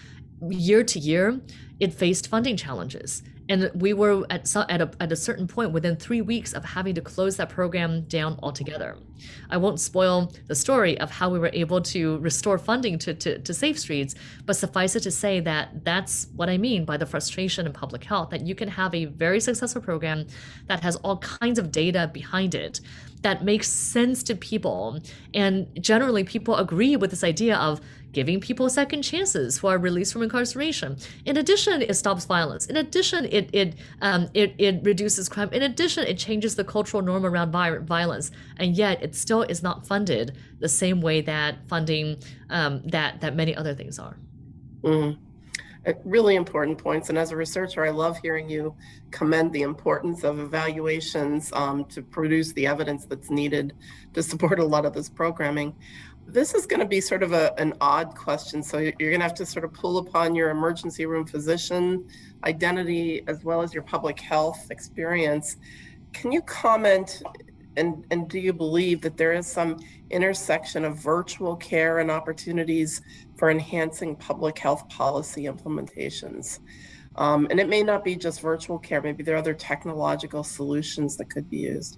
S2: year to year, it faced funding challenges. And we were at, at, a, at a certain point within three weeks of having to close that program down altogether. I won't spoil the story of how we were able to restore funding to, to, to Safe Streets, but suffice it to say that that's what I mean by the frustration in public health, that you can have a very successful program that has all kinds of data behind it that makes sense to people. And generally people agree with this idea of giving people second chances who are released from incarceration. In addition, it stops violence. In addition, it it um, it, it reduces crime. In addition, it changes the cultural norm around violence. And yet, it still is not funded the same way that funding um, that that many other things are.
S1: Mm. Really important points. And as a researcher, I love hearing you commend the importance of evaluations um, to produce the evidence that's needed to support a lot of this programming. This is going to be sort of a, an odd question. So you're going to have to sort of pull upon your emergency room physician identity as well as your public health experience. Can you comment, and, and do you believe that there is some intersection of virtual care and opportunities for enhancing public health policy implementations? Um, and it may not be just virtual care, maybe there are other technological solutions that could be used.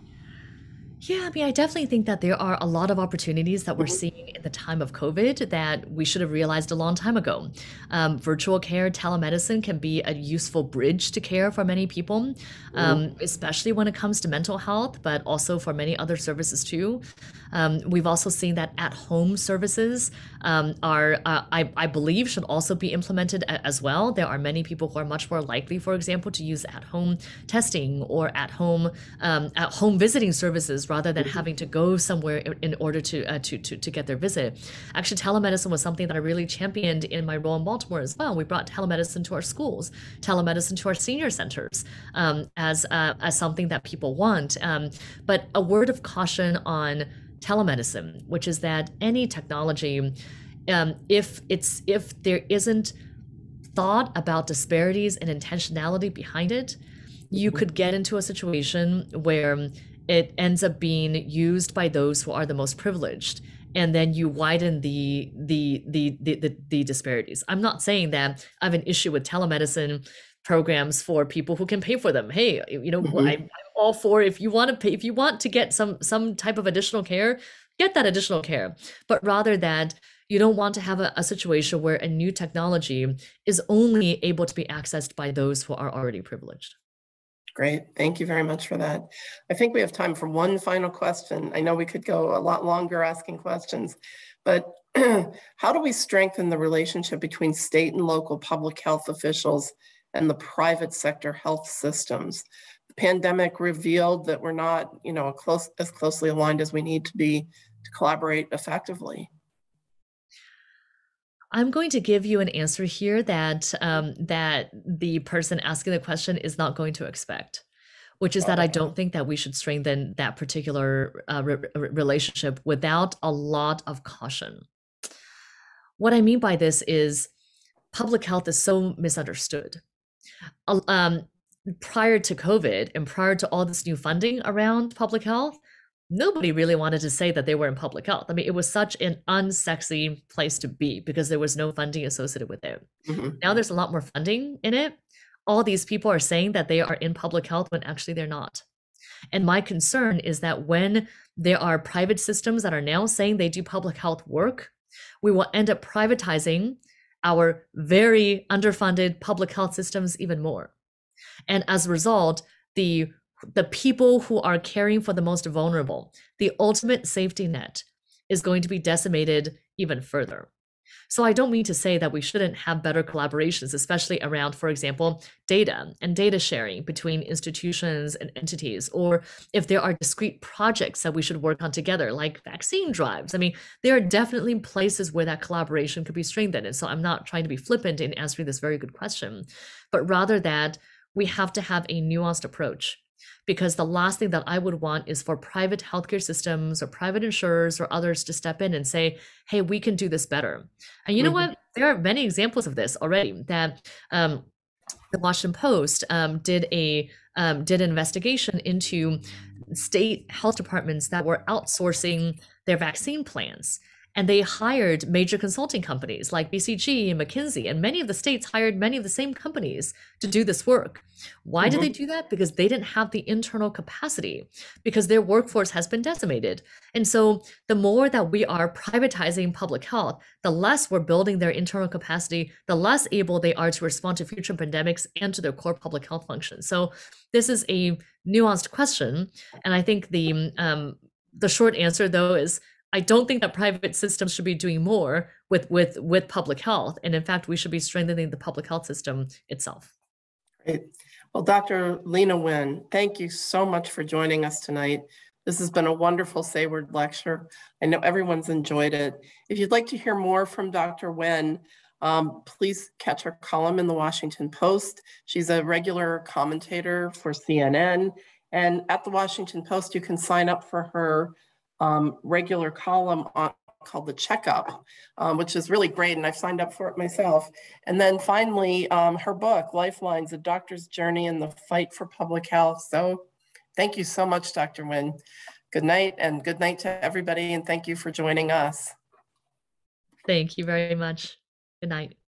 S2: Yeah, I mean, I definitely think that there are a lot of opportunities that we're seeing in the time of COVID that we should have realized a long time ago. Um, virtual care, telemedicine can be a useful bridge to care for many people, um, especially when it comes to mental health, but also for many other services too. Um, we've also seen that at-home services um, are, uh, I, I believe, should also be implemented a- as well. There are many people who are much more likely, for example, to use at-home testing or at-home um, at-home visiting services rather than having to go somewhere in, in order to, uh, to to to get their visit. Actually, telemedicine was something that I really championed in my role in Baltimore as well. We brought telemedicine to our schools, telemedicine to our senior centers um, as uh, as something that people want. Um, but a word of caution on telemedicine, which is that any technology, um, if it's if there isn't thought about disparities and intentionality behind it, you could get into a situation where it ends up being used by those who are the most privileged and then you widen the the the the, the, the disparities. I'm not saying that I have an issue with telemedicine programs for people who can pay for them. Hey, you know,
S1: Mm-hmm.
S2: I, I'm all for, if you want to pay, if you want to get some some type of additional care, get that additional care. But rather that you don't want to have a, a situation where a new technology is only able to be accessed by those who are already privileged.
S1: Great. Thank you very much for that. I think we have time for one final question. I know we could go a lot longer asking questions, but how do we strengthen the relationship between state and local public health officials and the private sector health systems? The pandemic revealed that we're not, you know, close, as closely aligned as we need to be to collaborate effectively.
S2: I'm going to give you an answer here that um, that the person asking the question is not going to expect, which is that I don't think that we should strengthen that particular uh, re relationship without a lot of caution. What I mean by this is public health is so misunderstood. Um, prior to COVID and prior to all this new funding around public health, nobody really wanted to say that they were in public health. I mean, it was such an unsexy place to be because there was no funding associated with it. Mm-hmm. Now there's a lot more funding in it. All these people are saying that they are in public health when actually they're not. And my concern is that when there are private systems that are now saying they do public health work, we will end up privatizing our very underfunded public health systems even more. And as a result, the the people who are caring for the most vulnerable, the ultimate safety net, is going to be decimated even further. So I don't mean to say that we shouldn't have better collaborations, especially around, for example, data and data sharing between institutions and entities, or if there are discrete projects that we should work on together, like vaccine drives. I mean, there are definitely places where that collaboration could be strengthened. And so I'm not trying to be flippant in answering this very good question, but rather that we have to have a nuanced approach. Because the last thing that I would want is for private healthcare systems or private insurers or others to step in and say, hey, we can do this better. And you know mm-hmm. what? There are many examples of this already that um, the Washington Post um, did a um, did an investigation into state health departments that were outsourcing their vaccine plans. And they hired major consulting companies like B C G and McKinsey, and many of the states hired many of the same companies to do this work. Why mm-hmm. did they do that? Because they didn't have the internal capacity, because their workforce has been decimated. And so the more that we are privatizing public health, the less we're building their internal capacity, the less able they are to respond to future pandemics and to their core public health functions. So this is a nuanced question. And I think the um, the short answer, though, is I don't think that private systems should be doing more with, with, with public health. And in fact, we should be strengthening the public health system itself.
S1: Great. Well, Doctor Leana Wen, thank you so much for joining us tonight. This has been a wonderful Saward lecture. I know everyone's enjoyed it. If you'd like to hear more from Doctor Wen, um, please catch her column in the Washington Post. She's a regular commentator for C N N. And at the Washington Post, you can sign up for her Um, regular column on, called The Checkup, um, which is really great, and I've signed up for it myself. And then finally, um, her book, Lifelines, A Doctor's Journey in the Fight for Public Health. So thank you so much, Doctor Wen. Good night, and good night to everybody, and thank you for joining us.
S2: Thank you very much. Good night.